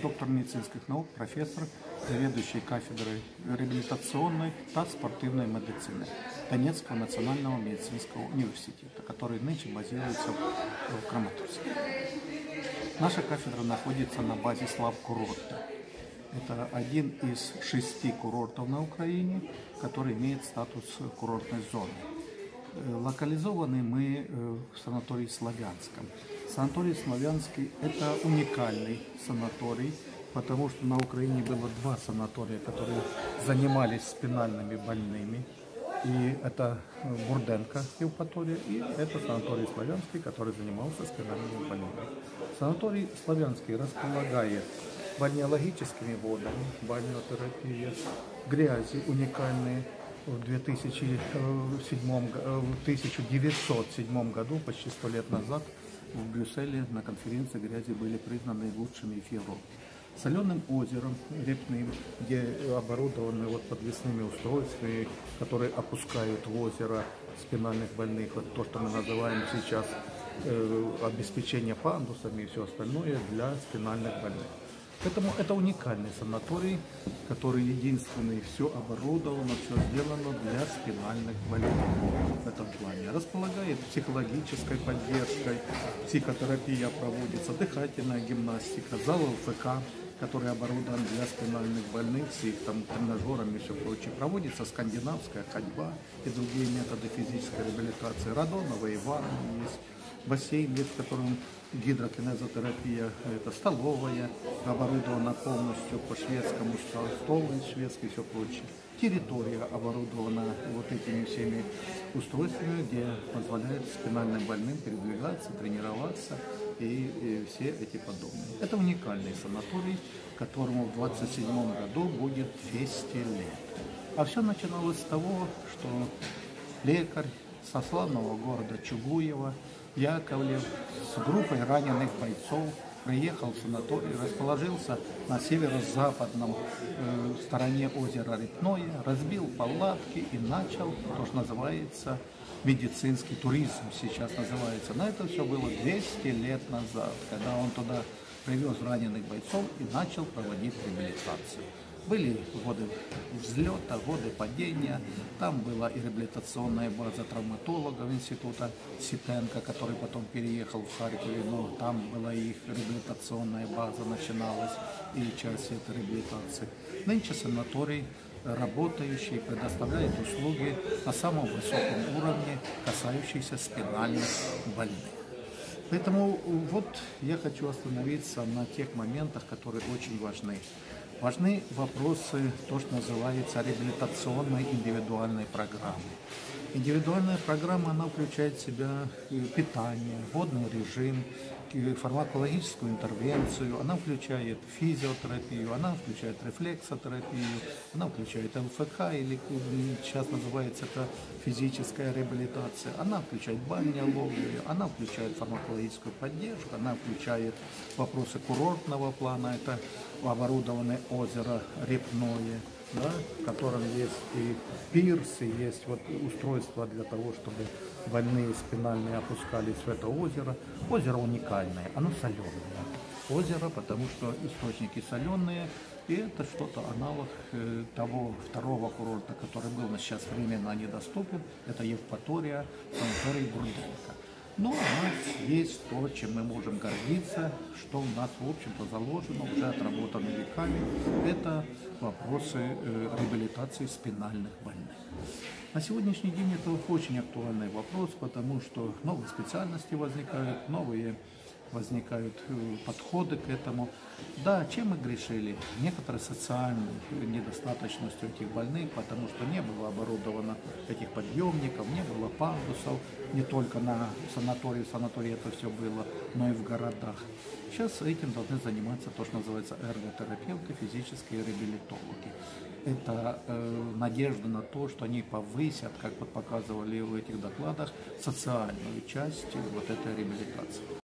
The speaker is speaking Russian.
доктор медицинских наук, профессор, заведующий кафедрой реабилитационной и спортивной медицины Донецкого национального медицинского университета, который нынче базируется в Краматорске. Наша кафедра находится на базе Славкурорта. Это один из 6 курортов на Украине, который имеет статус курортной зоны. Локализованы мы в санатории Славянском. Санаторий Славянский – это уникальный санаторий, потому что на Украине было 2 санатория, которые занимались спинальными больными. И это Бурденко Евпатория, и это санаторий Славянский, который занимался спинальными больными. Санаторий Славянский располагает бальнеологическими водами, бальнеотерапия, грязи уникальные. В 1907 году, почти 100 лет назад, в Брюсселе на конференции грязи были признаны лучшими в Европе. Соленым озером репным, где оборудованы подвесными устройствами, которые опускают в озеро спинальных больных, вот то, что мы называем сейчас обеспечение пандусами и все остальное для спинальных больных. Поэтому это уникальный санаторий, который единственный, все оборудовано, все сделано для спинальных больных в этом плане. Располагает психологической поддержкой, психотерапия проводится, дыхательная гимнастика, зал ЛФК, который оборудован для спинальных больных с их тренажерами и все прочее. Проводится скандинавская ходьба и другие методы физической реабилитации. Радоновые ванны есть. Бассейн есть, в котором гидрокинезотерапия, это столовая, оборудована полностью по шведскому, стол шведский и все прочее. Территория оборудована этими всеми устройствами, где позволяет спинальным больным передвигаться, тренироваться и все эти подобные. Это уникальный санаторий, которому в 27 году будет 200 лет. А все начиналось с того, что лекарь со славного города Чугуева Яковлев с группой раненых бойцов приехал в санаторий, расположился на северо-западном стороне озера Репное, разбил палатки и начал то, что называется медицинский туризм, сейчас называется. Но это все было 200 лет назад, когда он туда привез раненых бойцов и начал проводить реабилитацию. Были годы взлета, годы падения, там была и реабилитационная база травматологов института Ситенко, который потом переехал в Харькове, но там была и их реабилитационная база, начиналась и часть этой реабилитации. Нынче санаторий работающий, предоставляет услуги на самом высоком уровне, касающиеся спинальных больных. Поэтому я хочу остановиться на тех моментах, которые очень важны. Важны вопросы, то, что называется реабилитационной индивидуальной программы. Индивидуальная программа, она включает в себя питание, водный режим, фармакологическую интервенцию, она включает физиотерапию, она включает рефлексотерапию, она включает ЛФК, или сейчас называется это физическая реабилитация, она включает бальнеологию, она включает фармакологическую поддержку, она включает вопросы курортного плана, это оборудованное озеро Репное, да, в котором есть и пирсы, есть устройства для того, чтобы больные спинальные опускались в это озеро. Озеро уникальное, оно соленое. Озеро, потому что источники соленые, и это что-то аналог того второго курорта, который был, но сейчас временно недоступен, это Евпатория, санаторий Бурденко. Но у нас есть то, чем мы можем гордиться, что у нас, в общем-то, заложено, уже отработано веками. Это вопросы реабилитации спинальных больных. На сегодняшний день это очень актуальный вопрос, потому что новые специальности возникают, новые возникают подходы к этому. Да, чем мы грешили? Некоторой социальной недостаточностью этих больных, потому что не было оборудовано этих подъемников, не было пандусов, не только на санатории, в санатории это все было, но и в городах. Сейчас этим должны заниматься то, что называется эрготерапевты, физические реабилитологи. Это надежда на то, что они повысят, как показывали в этих докладах, социальную часть этой реабилитации.